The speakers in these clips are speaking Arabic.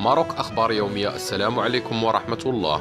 ماروك أخبار يومية. السلام عليكم ورحمة الله.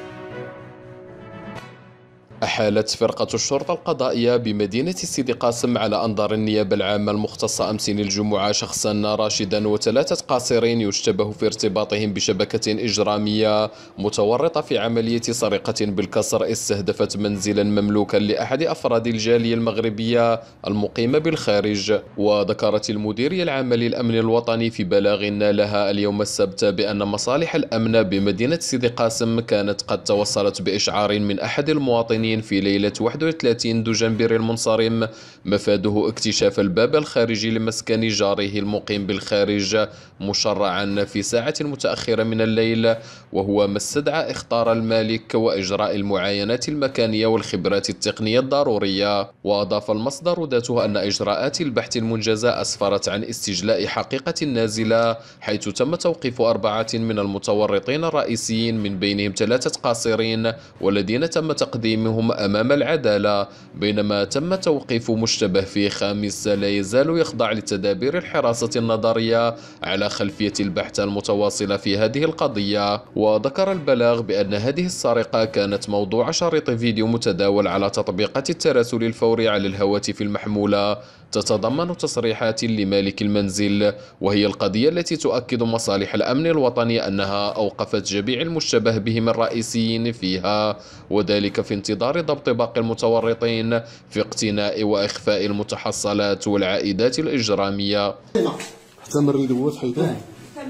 أحالت فرقة الشرطة القضائية بمدينة سيدي قاسم على أنظار النيابة العامة المختصة أمس الجمعة شخصا راشدا وثلاثة قاصرين يشتبه في ارتباطهم بشبكة إجرامية متورطة في عملية سرقة بالكسر استهدفت منزلا مملوكا لأحد أفراد الجالية المغربية المقيمة بالخارج. وذكرت المديرية العامة للأمن الوطني في بلاغ لها اليوم السبت بأن مصالح الأمن بمدينة سيدي قاسم كانت قد توصلت بإشعار من أحد المواطنين في ليلة 31 دجنبر المنصرم مفاده اكتشاف الباب الخارجي لمسكن جاره المقيم بالخارج مشرعا في ساعة متأخرة من الليل، وهو ما استدعى إخطار المالك وإجراء المعاينات المكانية والخبرات التقنية الضرورية. وأضاف المصدر ذاته أن إجراءات البحث المنجزة أسفرت عن استجلاء حقيقة نازلة، حيث تم توقيف 4 من المتورطين الرئيسيين من بينهم 3 قاصرين والذين تم تقديمهم أمام العدالة، بينما تم توقيف مشتبه فيه 5 لا يزال يخضع لتدابير الحراسة النظرية على خلفية البحث المتواصلة في هذه القضية. وذكر البلاغ بأن هذه السرقة كانت موضوع شريط فيديو متداول على تطبيقات التراسل الفوري على الهواتف المحمولة تتضمن تصريحات لمالك المنزل، وهي القضية التي تؤكد مصالح الأمن الوطني أنها أوقفت جميع المشتبه بهم الرئيسيين فيها، وذلك في انتظار ضبط باقي المتورطين في اقتناء وإخفاء المتحصلات والعائدات الإجرامية. حتى مريض هو تحيدوهم.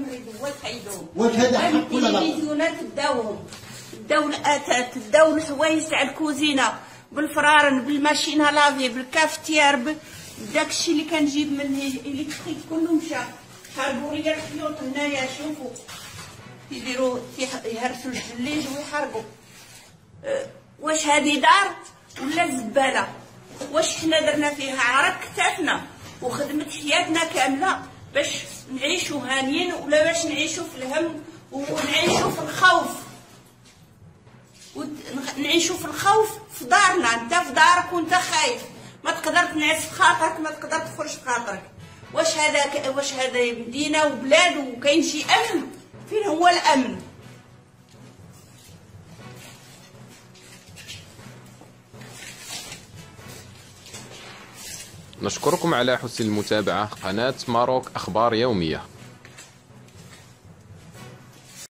واش هذا حق ولا لا؟ التلفزيونات داو الاتات داو الحوايج تاع الكوزينه بالفرارن بالماشينه لافي بالكافتير داكشي اللي كنجيب من الكتريك كله مشى. حاربوا لي الخيوط هنايا شوفوا يديروا يهرسوا الجليج ويحرقوا. واش هذه دار ولا زباله؟ واش حنا درنا فيها عرق كتافنا وخدمت حياتنا كامله باش نعيشوا هانيين ولا باش نعيشوا في الهم ونعيشوا في الخوف ونعيشوا في الخوف في دارنا؟ انت في دارك وانت خايف، ما تقدر تنعس في خاطرك، ما تقدر تخرج في خاطرك. واش هذا مدينه وبلاد وكاين شي امن؟ فين هو الامن؟ نشكركم على حسن المتابعة. قناة ماروك أخبار يومية.